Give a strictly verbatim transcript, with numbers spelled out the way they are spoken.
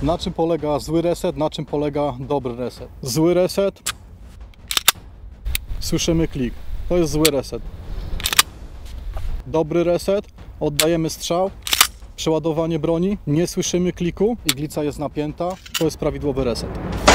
Na czym polega zły reset, na czym polega dobry reset? Zły reset. Słyszymy klik. To jest zły reset. Dobry reset. Oddajemy strzał. Przeładowanie broni. Nie słyszymy kliku. Iglica jest napięta. To jest prawidłowy reset.